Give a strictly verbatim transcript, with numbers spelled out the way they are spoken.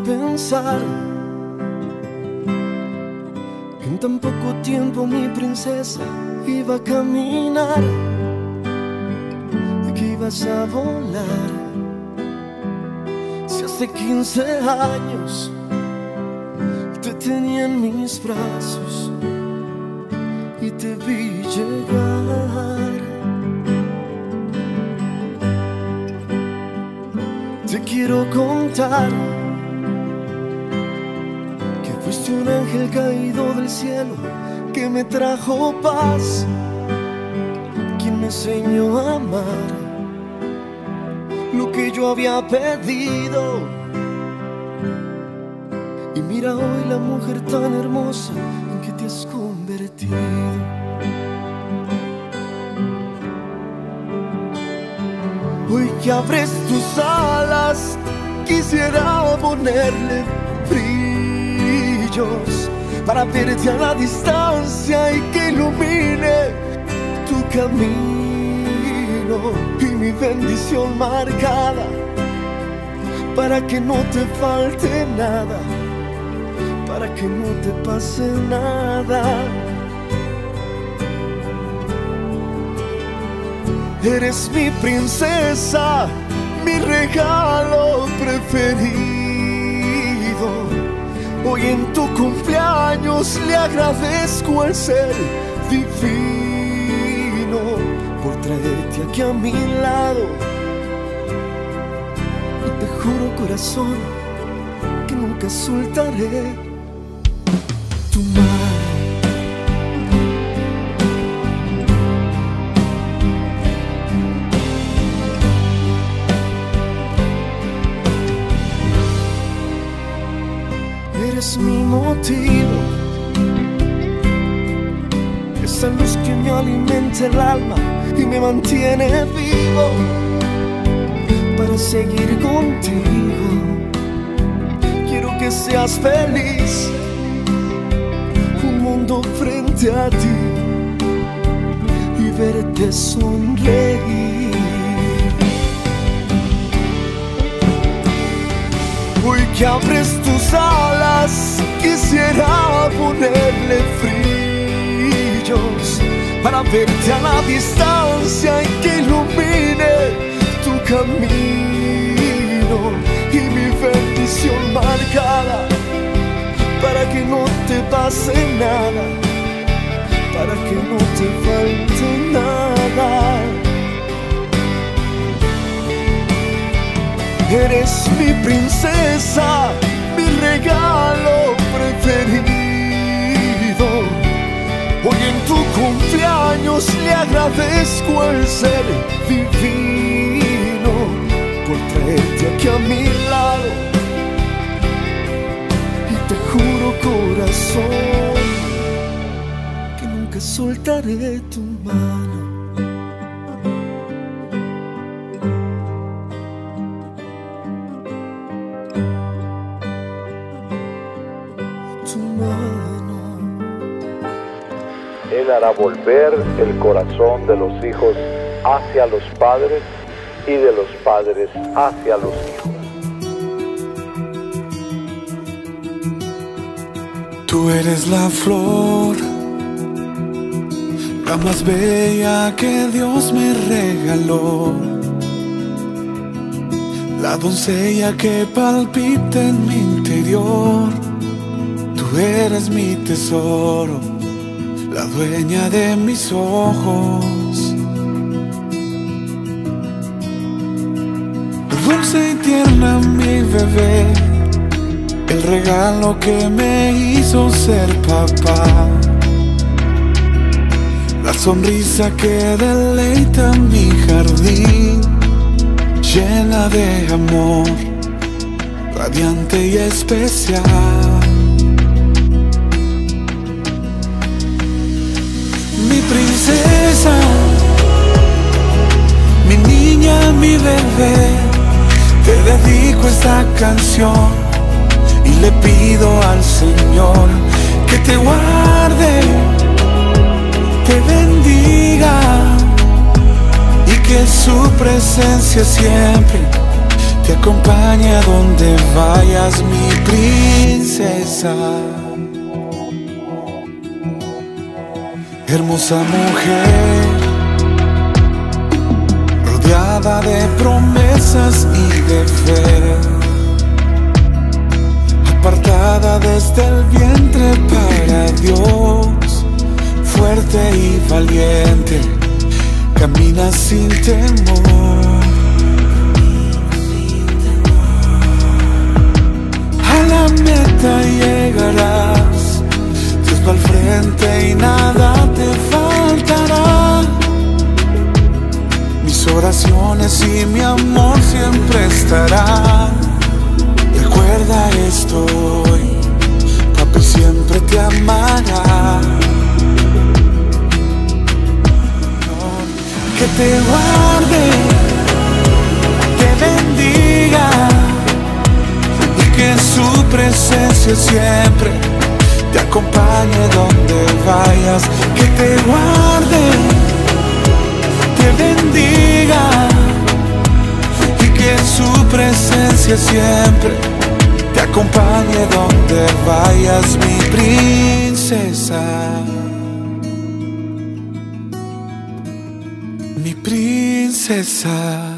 pensar que en tan poco tiempo mi princesa iba a caminar y que ibas a volar. Si hace quince años te tenía en mis brazos y te vi llegar. Te quiero contar que fuiste un ángel caído del cielo que me trajo paz, quien me enseñó a amar lo que yo había pedido. Y mira hoy la mujer tan hermosa en que te has convertido. Hoy que abres tus alas, quisiera ponerle brillos para verte a la distancia y que ilumine tu camino y mi bendición marcada para que no te falte nada, para que no te pase nada. Eres mi princesa, mi regalo preferido. Hoy en tu cumpleaños le agradezco al ser divino por traerte aquí a mi lado. Y te juro, corazón, que nunca soltaré tu mano. Eres mi motivo, esa luz que me alimenta el alma y me mantiene vivo para seguir contigo. Quiero que seas feliz, un mundo frente a ti y verte sonreír. Hoy que abres tus alas, quisiera ponerle brillos para verte a la distancia y que ilumine tu camino y mi bendición marcada para que no te pase nada, para que no te falte nada. Eres mi princesa, mi regalo preferido. Hoy en tu cumpleaños le agradezco al ser divino por traerte aquí a mi lado. Y te juro, corazón, que nunca soltaré tu mano. Él hará volver el corazón de los hijos hacia los padres y de los padres hacia los hijos. Tú eres la flor, la más bella que Dios me regaló, la doncella que palpita en mi interior. Tú eres mi tesoro, la dueña de mis ojos. Dulce y tierna mi bebé, el regalo que me hizo ser papá, la sonrisa que deleita mi jardín, llena de amor, radiante y especial. Mi princesa, mi niña, mi bebé, te dedico esta canción y le pido al Señor que te guarde, te bendiga y que su presencia siempre te acompañe a donde vayas, mi princesa. Hermosa mujer, rodeada de promesas y de fe, apartada desde el vientre para Dios, fuerte y valiente, camina sin temor. A la meta llegarás, Dios va al frente y nada te faltará. Mis oraciones y mi amor siempre estarán. Recuerda esto hoy, papi siempre te amará. Que te guarde, te bendiga, y que su presencia siempre te acompañe donde vayas. Que te guarde, te bendiga, y que su presencia siempre te acompañe donde vayas, mi princesa. Mi princesa.